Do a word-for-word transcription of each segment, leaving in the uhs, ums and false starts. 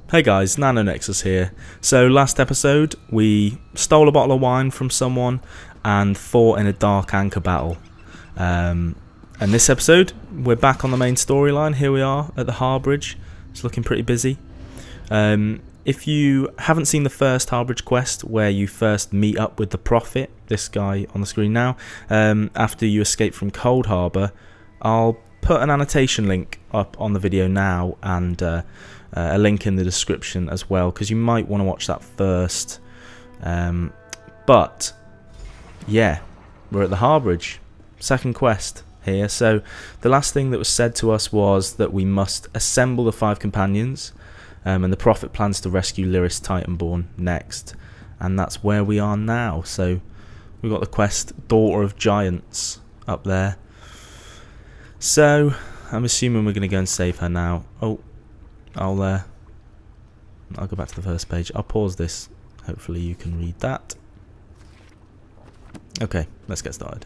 Hey guys, NanoNexus here. So last episode we stole a bottle of wine from someone and fought in a dark anchor battle. Um, and this episode we're back on the main storyline. Here we are at the Harbridge. It's looking pretty busy. Um, if you haven't seen the first Harbridge quest where you first meet up with the Prophet, this guy on the screen now, um, after you escape from Cold Harbour, I'll put an annotation link up on the video now and uh, uh, a link in the description as well, because you might want to watch that first. Um, but yeah, we're at the Harbridge, second quest here. So the last thing that was said to us was that we must assemble the five companions, um, and the Prophet plans to rescue Lyris Titanborn next, and that's where we are now. So we've got the quest Daughter of Giants up there. So I'm assuming we're going to go and save her now. Oh, I'll uh, I'll go back to the first page. I'll pause this. Hopefully you can read that. Okay, let's get started.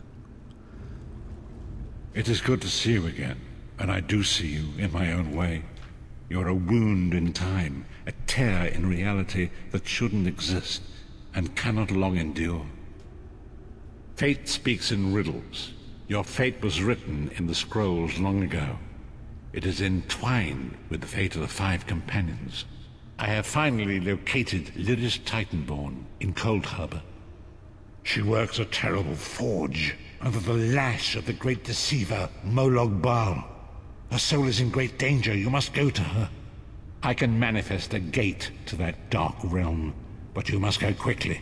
It is good to see you again, and I do see you in my own way. You're a wound in time, a tear in reality that shouldn't exist and cannot long endure. Fate speaks in riddles. Your fate was written in the scrolls long ago. It is entwined with the fate of the five companions. I have finally located Lyris Titanborn in Cold Harbour. She works a terrible forge under the lash of the great deceiver, Molog Baal. Her soul is in great danger. You must go to her. I can manifest a gate to that dark realm, but you must go quickly.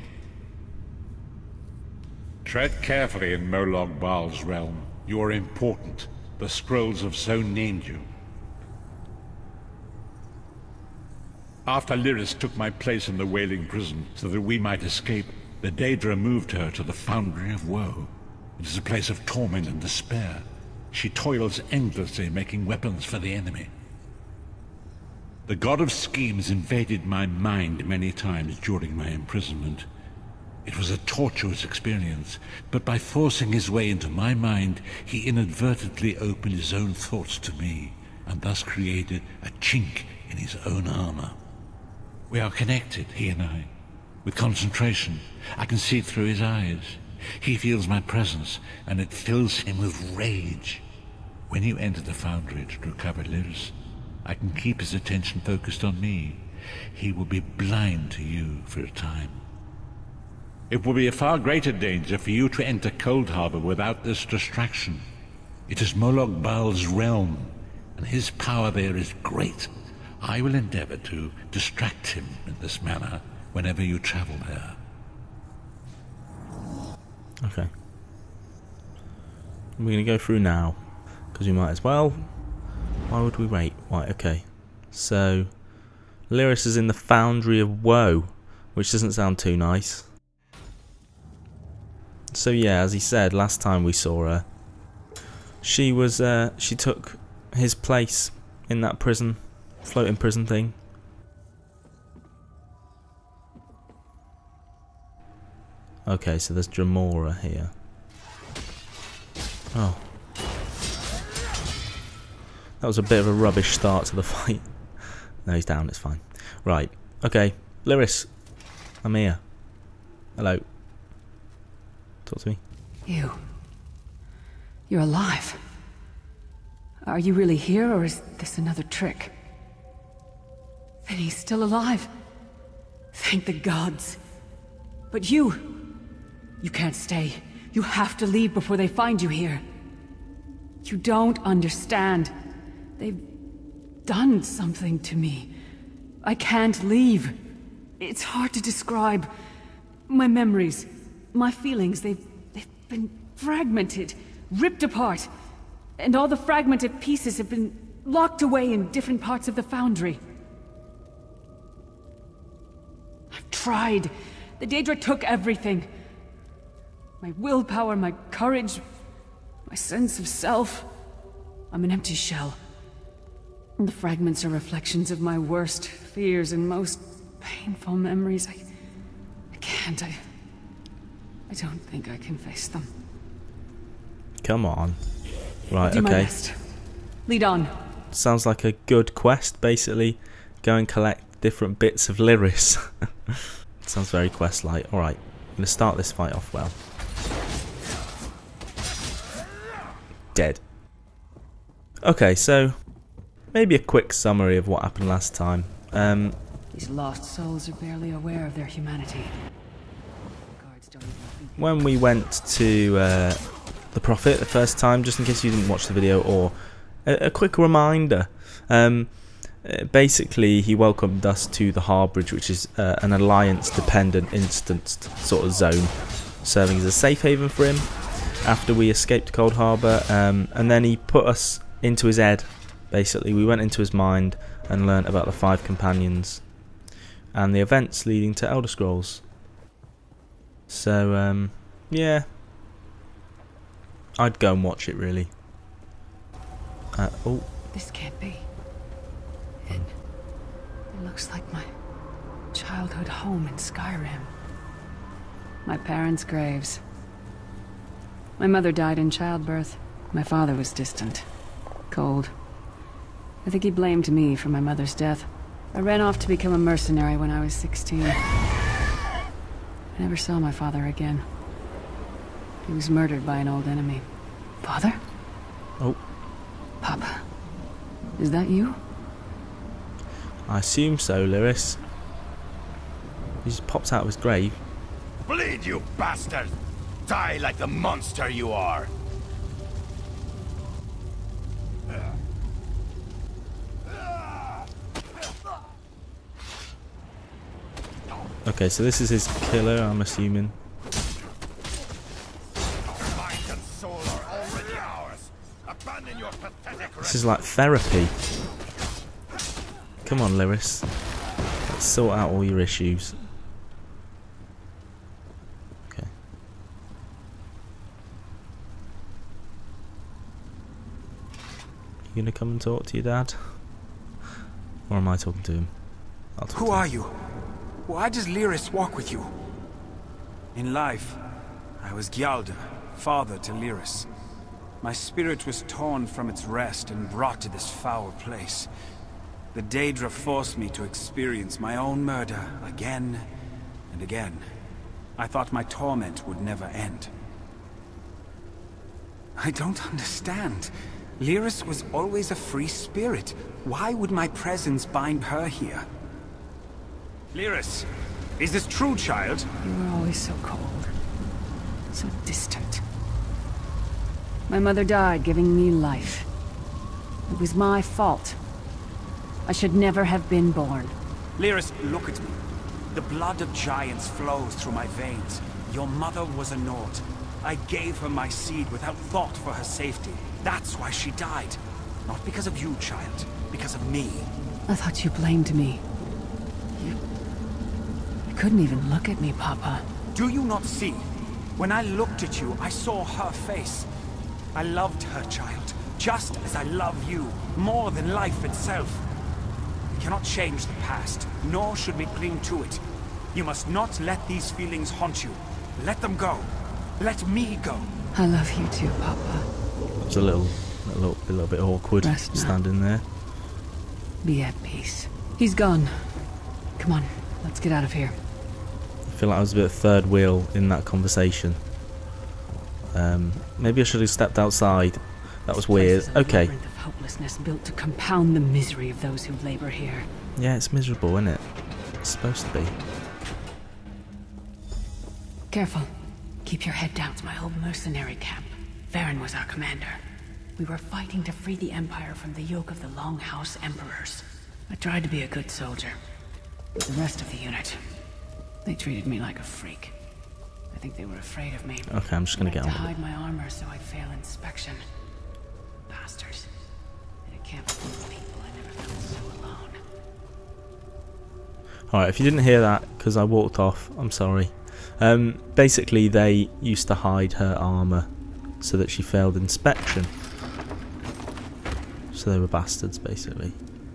Tread carefully in Molog Baal's realm. You are important. The scrolls have so named you. After Lyris took my place in the Wailing Prison so that we might escape, the Daedra moved her to the Foundry of Woe. It is a place of torment and despair. She toils endlessly making weapons for the enemy. The God of Schemes invaded my mind many times during my imprisonment. It was a tortuous experience, but by forcing his way into my mind, he inadvertently opened his own thoughts to me, and thus created a chink in his own armor. We are connected, he and I. With concentration, I can see through his eyes. He feels my presence, and it fills him with rage. When you enter the Foundry to recover Lyris, I can keep his attention focused on me. He will be blind to you for a time. It will be a far greater danger for you to enter Cold Harbour without this distraction. It is Molog Baal's realm, and his power there is great. I will endeavour to distract him in this manner whenever you travel there. Okay. We're going to go through now, because we might as well. Why would we wait? Right, okay. So, Lyris is in the Foundry of Woe, which doesn't sound too nice. So yeah, as he said, last time we saw her, she was, uh, she took his place in that prison, floating prison thing. Okay, so there's Dramora here. Oh. That was a bit of a rubbish start to the fight. No, he's down, it's fine. Right, okay. Lyris, I'm here. Hello. Talk to me. You. You're alive. Are you really here, or is this another trick? And he's still alive. Thank the gods. But you... You can't stay. You have to leave before they find you here. You don't understand. They've done something to me. I can't leave. It's hard to describe. My memories, my feelings, they've, they've been fragmented, ripped apart. And all the fragmented pieces have been locked away in different parts of the Foundry. I've tried. The Daedra took everything. My willpower, my courage, my sense of self. I'm an empty shell. And the fragments are reflections of my worst fears and most painful memories. I, I can't. I, I don't think I can face them. Come on. Right, I'll do okay. My best. Lead on. Sounds like a good quest, basically. Go and collect different bits of Lyris. Sounds very quest-like. Alright, I'm going to start this fight off well. Dead. Okay, so maybe a quick summary of what happened last time. Um, These lost souls are barely aware of their humanity. Guards don't even think when we went to uh, the Prophet the first time, just in case you didn't watch the video, or a, a quick reminder, um, uh, basically he welcomed us to the Harborage, which is uh, an alliance-dependent instanced sort of zone, serving as a safe haven for him after we escaped Cold Harbour, um, and then he put us into his head. Basically, we went into his mind and learnt about the Five Companions and the events leading to Elder Scrolls. So, um, yeah, I'd go and watch it, really. Uh, oh, this can't be. It, it looks like my childhood home in Skyrim. My parents' graves. My mother died in childbirth. My father was distant, cold. I think he blamed me for my mother's death. I ran off to become a mercenary when I was sixteen. I never saw my father again. He was murdered by an old enemy. Father? oh, Papa? Is that you? I assume so, Lyris. He just pops out of his grave. Bleed, you bastard! Die like the monster you are! Okay, so this is his killer, I'm assuming. Mind and soul are already ours. Abandon your pathetic This is like therapy. Come on, Lyris. Let's sort out all your issues. Okay. You gonna come and talk to your dad? Or am I talking to him? I'll talk Who to him. are you? Why does Lyris walk with you? In life, I was Gyalda, father to Lyris. My spirit was torn from its rest and brought to this foul place. The Daedra forced me to experience my own murder again and again. I thought my torment would never end. I don't understand. Lyris was always a free spirit. Why would my presence bind her here? Lyris, is this true, child? You were always so cold. So distant. My mother died, giving me life. It was my fault. I should never have been born. Lyris, look at me. The blood of giants flows through my veins. Your mother was a Nord. I gave her my seed without thought for her safety. That's why she died. Not because of you, child. Because of me. I thought you blamed me. You... You couldn't even look at me, Papa. Do you not see? When I looked at you, I saw her face. I loved her, child. Just as I love you. More than life itself. We cannot change the past, nor should we cling to it. You must not let these feelings haunt you. Let them go. Let me go. I love you too, Papa. It was a little, a little, a little bit awkward Rest now. standing there. Be at peace. He's gone. Come on, let's get out of here. I feel like I was a bit third wheel in that conversation. Um, maybe I should have stepped outside. That was weird. This place is a Okay. labyrinth of hopelessness built to compound the misery of those who labor here. Yeah, it's miserable, isn't it? It's supposed to be. Careful. Keep your head down. It's my old mercenary camp. Varen was our commander. We were fighting to free the Empire from the yoke of the Longhouse Emperors. I tried to be a good soldier. But the rest of the unit, they treated me like a freak. I think they were afraid of me. Okay, I'm just gonna They get had on to with hide my armor so I'd fail inspection. Bastards. In a camp full of people, I never felt so alone. Alright, if you didn't hear that, because I walked off, I'm sorry. Um, basically, they used to hide her armour so that she failed inspection. So they were bastards, basically.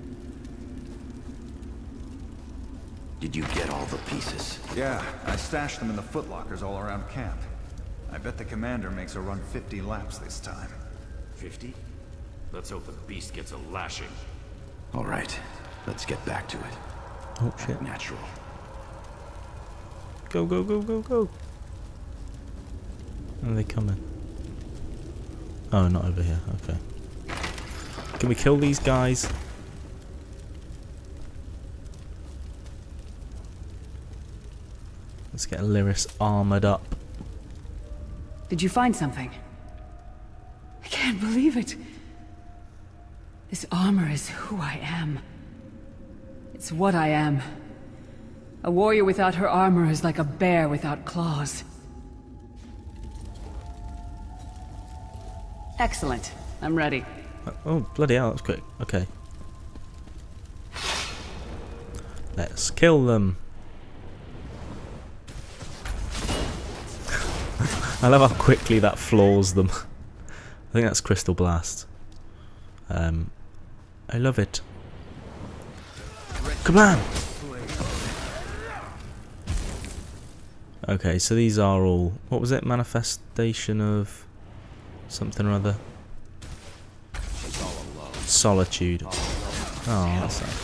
Did you get all the pieces? Yeah, I stashed them in the footlockers all around camp. I bet the commander makes her run fifty laps this time. Fifty? Let's hope the beast gets a lashing. All right, let's get back to it. Oh shit. Natural. Go, go, go, go, go. Where are they coming? Oh, not over here. Okay. Can we kill these guys? Let's get Lyris armored up. Did you find something? I can't believe it. This armor is who I am. It's what I am. A warrior without her armor is like a bear without claws. Excellent. I'm ready. Oh, bloody hell, that was quick. Okay. Let's kill them. I love how quickly that floors them. I think that's Crystal Blast. Um, I love it. Kablam! Okay, so these are all... What was it? Manifestation of... something or other? Solitude. Oh, that's sad.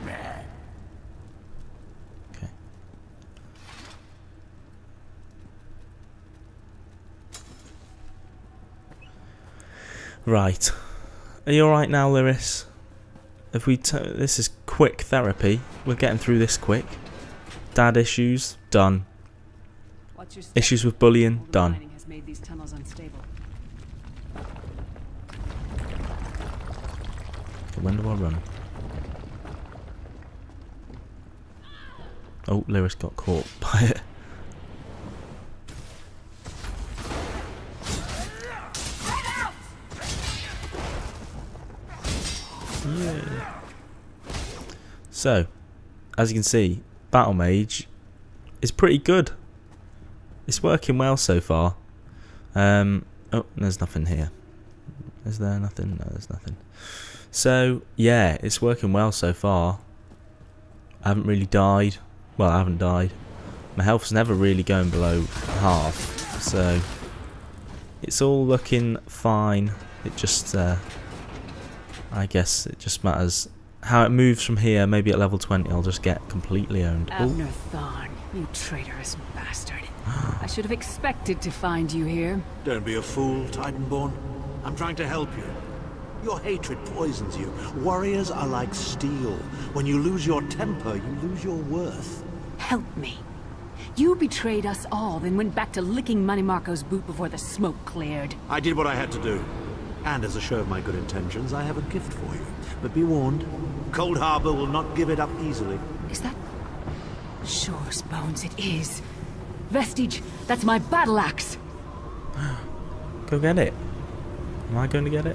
Okay. Right. Are you alright now, Lyris? If we t this is quick therapy. We're getting through this quick. Dad issues, done. Issues with bullying, done. When do I run? Oh, Lyris got caught by it. Yeah. So, as you can see, Battlemage is pretty good. It's working well so far. Um, oh, there's nothing here. Is there nothing? No, there's nothing. So, yeah, it's working well so far. I haven't really died. Well, I haven't died. My health's never really going below half. So, it's all looking fine. It just, uh, I guess it just matters how it moves from here. Maybe at level twenty I'll just get completely owned. Abner Thorn, you traitorous bastard. I should have expected to find you here. Don't be a fool, Titanborn. I'm trying to help you. Your hatred poisons you. Warriors are like steel. When you lose your temper, you lose your worth. Help me. You betrayed us all, then went back to licking Money Marco's boot before the smoke cleared. I did what I had to do. And as a show of my good intentions, I have a gift for you. But be warned, Cold Harbor will not give it up easily. Is that... Sure, Bones, it is. Vestige, that's my battle axe. Go get it. Am I going to get it?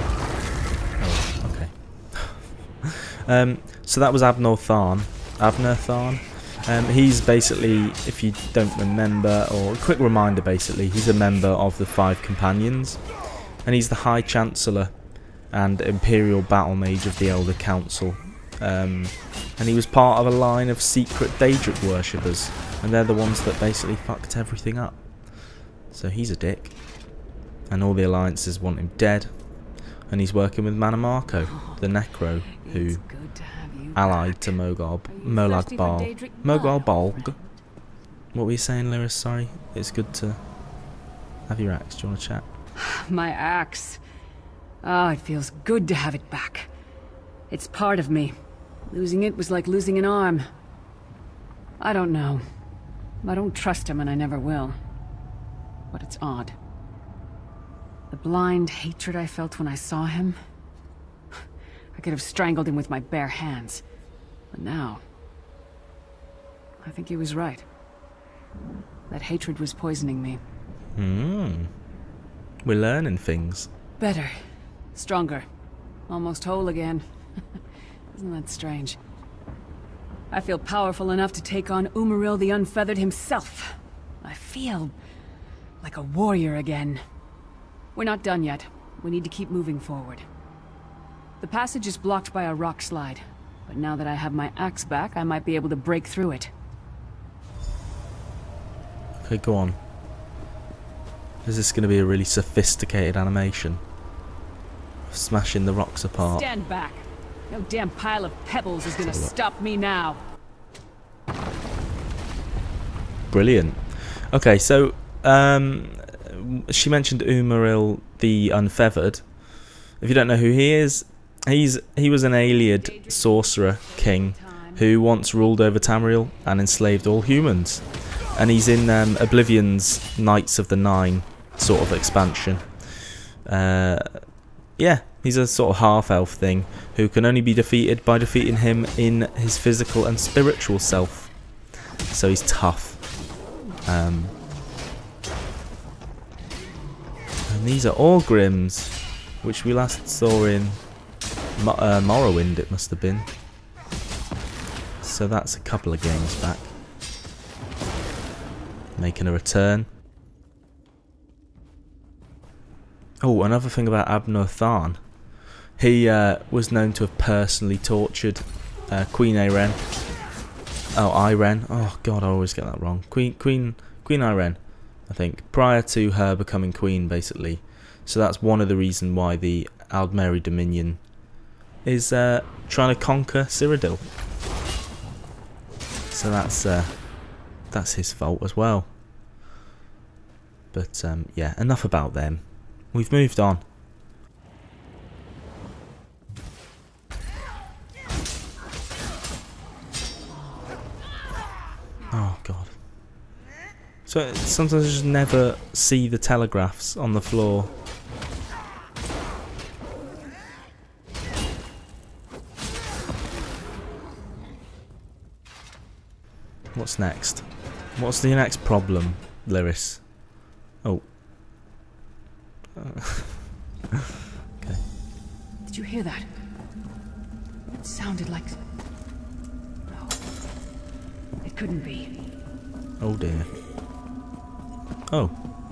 Oh, okay. um, so that was Abner Thorn. Abner Thorn. Um, he's basically, if you don't remember, or a quick reminder basically, he's a member of the Five Companions. And he's the High Chancellor and Imperial Battlemage of the Elder Council. Um, and he was part of a line of secret Daedric worshippers. And they're the ones that basically fucked everything up. So he's a dick. And all the alliances want him dead. And he's working with Money Marco, the Necro, who allied to Mogol, Molag Bal. Mogol Bolg. What were you saying, Lyris? Sorry. It's good to have your axe. Do you want to chat? My axe. Ah, oh, it feels good to have it back. It's part of me. Losing it was like losing an arm. I don't know. I don't trust him and I never will. But it's odd. The blind hatred I felt when I saw him... I could have strangled him with my bare hands. But now... I think he was right. That hatred was poisoning me. Hmm. We're learning things. Better. Stronger. Almost whole again. Isn't that strange? I feel powerful enough to take on Umaril the Unfeathered himself. I feel like a warrior again. We're not done yet. We need to keep moving forward. The passage is blocked by a rock slide, but now that I have my axe back, I might be able to break through it. Okay, go on. Is this going to be a really sophisticated animation? Of smashing the rocks apart. Stand back. No damn pile of pebbles is going to stop me now. brilliant. Okay, so um, she mentioned Umaril the Unfeathered. If you don't know who he is, he's he was an Ayleid sorcerer king who once ruled over Tamriel and enslaved all humans. And he's in um, Oblivion's Knights of the Nine sort of expansion. Uh, yeah, he's a sort of half-elf thing who can only be defeated by defeating him in his physical and spiritual self. So he's tough. Um, and these are Orgrims, which we last saw in Mo uh, Morrowind, it must have been. So that's a couple of games back. Making a return. Oh, another thing about Abnor Tharn. He uh, was known to have personally tortured uh, Queen Ayren. Oh, Ayren. Oh God, I always get that wrong. Queen, Queen, Queen Ayren, I think, prior to her becoming queen, basically. So that's one of the reasons why the Aldmeri Dominion is uh, trying to conquer Cyrodiil. So that's uh, that's his fault as well. But um, yeah, enough about them. We've moved on. Oh God. So sometimes I just never see the telegraphs on the floor. What's next? What's the next problem, Lyris? Oh. Uh, okay. Did you hear that? It sounded like... No. It couldn't be. Oh dear. Oh.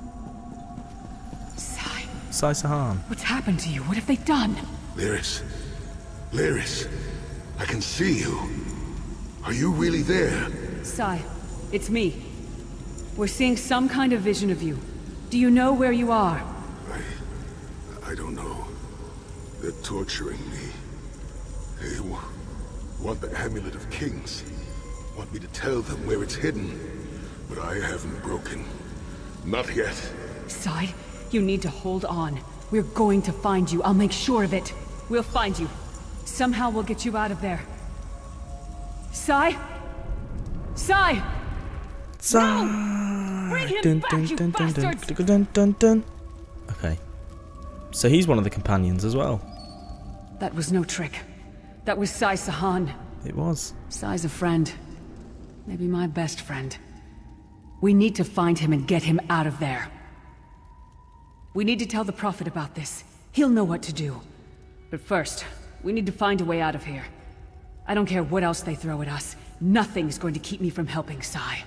Sai. Sai Sahan. What's happened to you? What have they done? Lyris. Lyris. I can see you. Are you really there? Sai, it's me. We're seeing some kind of vision of you. Do you know where you are? I... I don't know. They're torturing me. They wa want the Amulet of Kings. Want me to tell them where it's hidden. But I haven't broken. Not yet. Sai, you need to hold on. We're going to find you. I'll make sure of it. We'll find you. Somehow we'll get you out of there. Sai? Sai! Sai! No! Bring him Dun, back, dun, you dun, dun, dun, bastards! dun, dun, dun. Okay. So he's one of the companions as well. That was no trick. That was Sai Sahan. It was. Sai's a friend. Maybe my best friend. We need to find him and get him out of there. We need to tell the Prophet about this. He'll know what to do. But first, we need to find a way out of here. I don't care what else they throw at us. Nothing's going to keep me from helping Sai.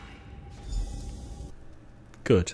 Good.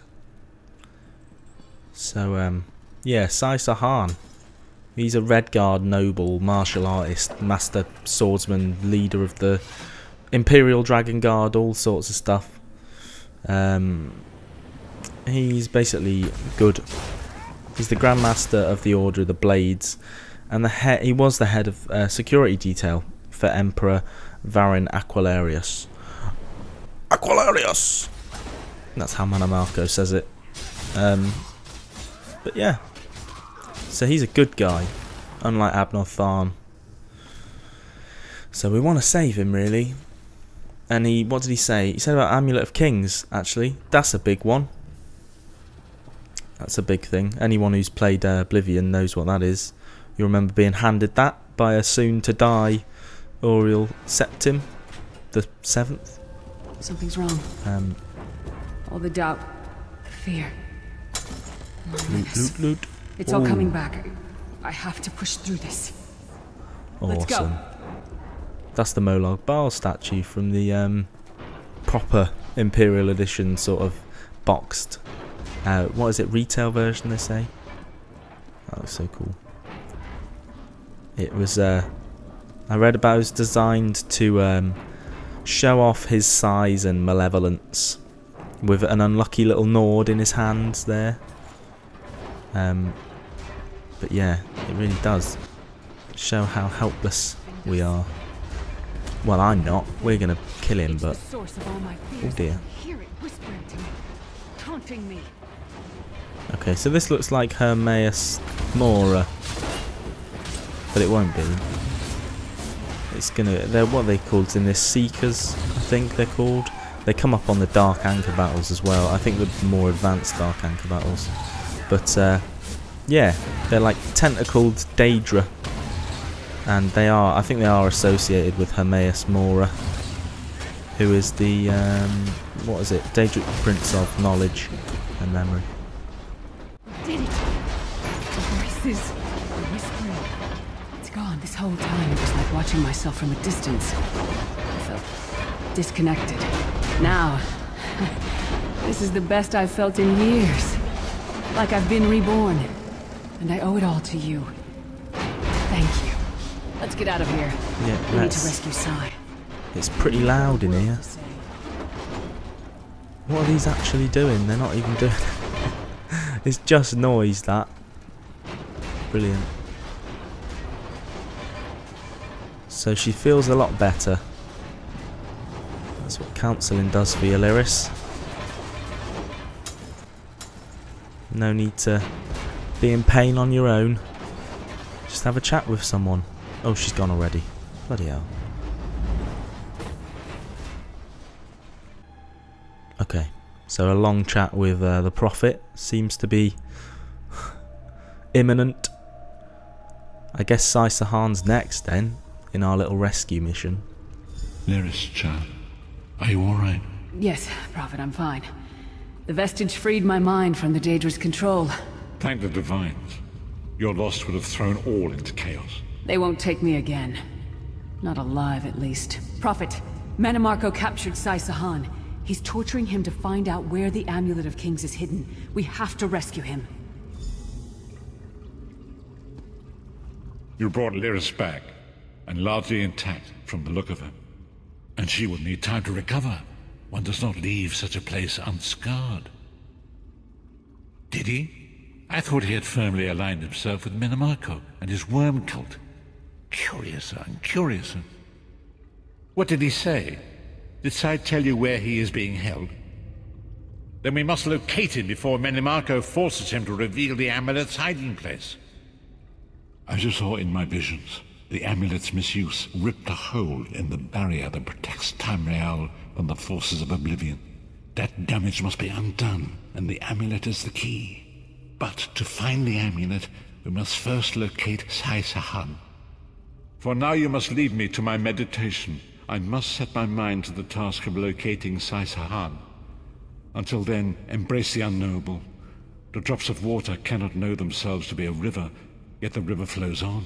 So, um, yeah, Sai Sahan. He's a Redguard noble, martial artist, master swordsman, leader of the Imperial Dragon Guard, all sorts of stuff. Um, he's basically good. He's the Grand Master of the Order of the Blades, and the he, he was the head of uh, security detail for Emperor Varin Aquilarius. Aquilarius! That's how Manamarco says it. Um, but yeah. So he's a good guy, unlike Abnor Tharn. So we want to save him, really. And he, what did he say? He said about Amulet of Kings, actually. That's a big one. That's a big thing. Anyone who's played uh, Oblivion knows what that is. You remember being handed that by a soon-to-die Auriel Septim, the seventh. Something's wrong. Um, All the doubt, the fear. loot, loot, loot. It's all Ooh. coming back. I have to push through this. Let's go. Awesome. That's the Molag Bal statue from the um, proper Imperial Edition sort of boxed. Uh, what is it? Retail version, they say. That looks so cool. It was. Uh, I read about it was designed to um, show off his size and malevolence, with an unlucky little Nord in his hands there. Um, but yeah, it really does show how helpless we are. Well, I'm not. We're gonna kill him, but oh dear. taunting me. Okay, so this looks like Hermaeus Mora, but it won't be. It's gonna. They're what are they called in this? Seekers, I think they're called. They come up on the Dark Anchor battles as well. I think the more advanced Dark Anchor battles. But uh, yeah, they're like tentacled Daedra, and they are. I think they are associated with Hermaeus Mora, who is the um, what is it? Daedric Prince of Knowledge and Memory. Did it? The voices were whispering. It's gone. This whole time it was like watching myself from a distance. I felt disconnected. Now, this is the best I've felt in years. Like I've been reborn. And I owe it all to you. Thank you. Let's get out of here. Yeah, we need to rescue Sai. It's pretty loud in here. What are these actually doing? They're not even doing it's just noise, that. Brilliant. So she feels a lot better. That's what counselling does for you, Lyris. No need to be in pain on your own. Just have a chat with someone. Oh, she's gone already. Bloody hell. Okay, so a long chat with uh, the Prophet seems to be imminent. I guess Sai Sahan's next then, in our little rescue mission. Lyris, child, are you alright? Yes, Prophet, I'm fine. The vestige freed my mind from the Daedra's control. Thank the Divines. Your loss would have thrown all into chaos. They won't take me again. Not alive, at least. Prophet, Mannimarco captured Sai Sahan. He's torturing him to find out where the Amulet of Kings is hidden. We have to rescue him. You brought Lyris back, and largely intact from the look of her. And she will need time to recover. One does not leave such a place unscarred. Did he? I thought he had firmly aligned himself with Mannimarco and his worm cult. Curiouser and curiouser. What did he say? Did Sai tell you where he is being held? Then we must locate him before Mannimarco forces him to reveal the amulet's hiding place. As you saw in my visions, the amulet's misuse ripped a hole in the barrier that protects Tamriel from the forces of oblivion. That damage must be undone, and the amulet is the key. But to find the amulet, we must first locate Sai Sahan. For now you must leave me to my meditation. I must set my mind to the task of locating Sai Sahan. Until then, embrace the unknowable. The drops of water cannot know themselves to be a river, yet the river flows on.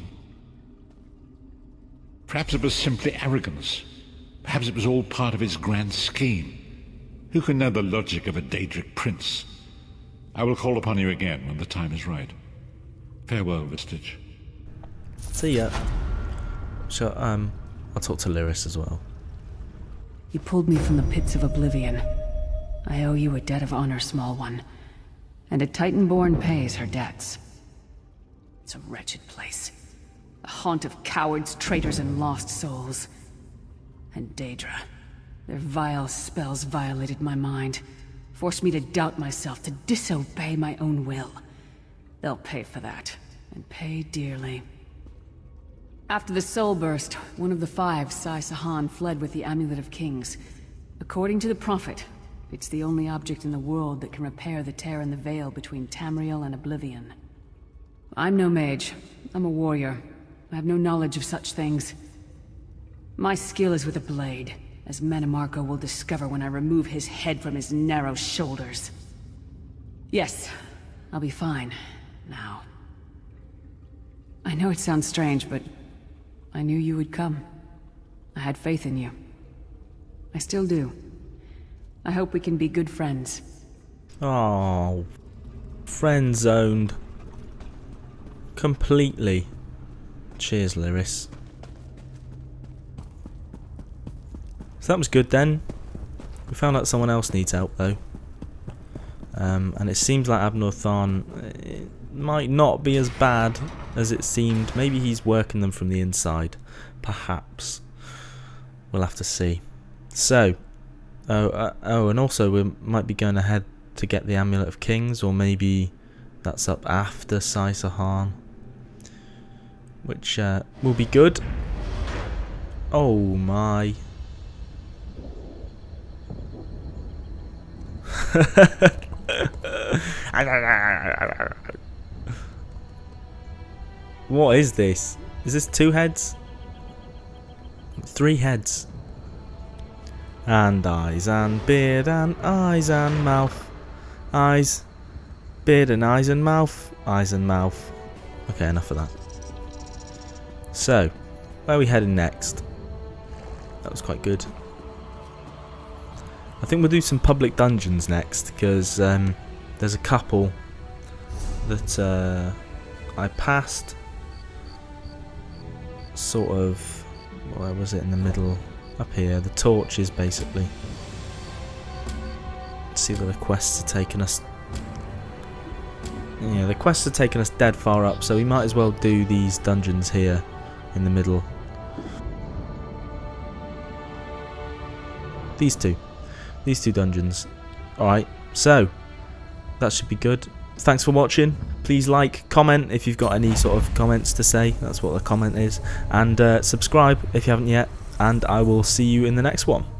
Perhaps it was simply arrogance. Perhaps it was all part of his grand scheme. Who can know the logic of a Daedric prince? I will call upon you again when the time is right. Farewell, Vestige. See ya. So, um, I'll talk to Lyris as well. You pulled me from the pits of oblivion. I owe you a debt of honor, small one. And a Titanborn pays her debts. It's a wretched place. A haunt of cowards, traitors, and lost souls. And Daedra. Their vile spells violated my mind. Forced me to doubt myself, to disobey my own will. They'll pay for that. And pay dearly. After the Soul Burst, one of the five, Sai Sahan, fled with the Amulet of Kings. According to the Prophet, it's the only object in the world that can repair the tear in the veil between Tamriel and Oblivion. I'm no mage. I'm a warrior. I have no knowledge of such things. My skill is with a blade, as Mannimarco will discover when I remove his head from his narrow shoulders. Yes, I'll be fine, now. I know it sounds strange, but I knew you would come. I had faith in you. I still do. I hope we can be good friends. Oh, friend zoned. Completely. Cheers, Lyris. So that was good then. We found out someone else needs help though. Um, and it seems like Abnorthan it might not be as bad as it seemed. Maybe he's working them from the inside. Perhaps. We'll have to see. So, oh, uh, oh, and also we might be going to head to get the Amulet of Kings, or maybe that's up after Saisahan, which uh, will be good. Oh my. What is this? Is this two heads? Three heads. And eyes and beard and eyes and mouth. Eyes, beard and eyes and mouth. Eyes and mouth. Okay, enough of that. So, where are we heading next? That was quite good. I think we'll do some public dungeons next, because um, there's a couple that uh, I passed. Sort of, where was it in the middle? Up here, the torches basically. Let's see where the quests are taking us. Yeah, the quests are taking us dead far up, so we might as well do these dungeons here in the middle. These two. These two dungeons. Alright, so that should be good. Thanks for watching. Please like, comment if you've got any sort of comments to say. That's what the comment is. And uh, subscribe if you haven't yet. And I will see you in the next one.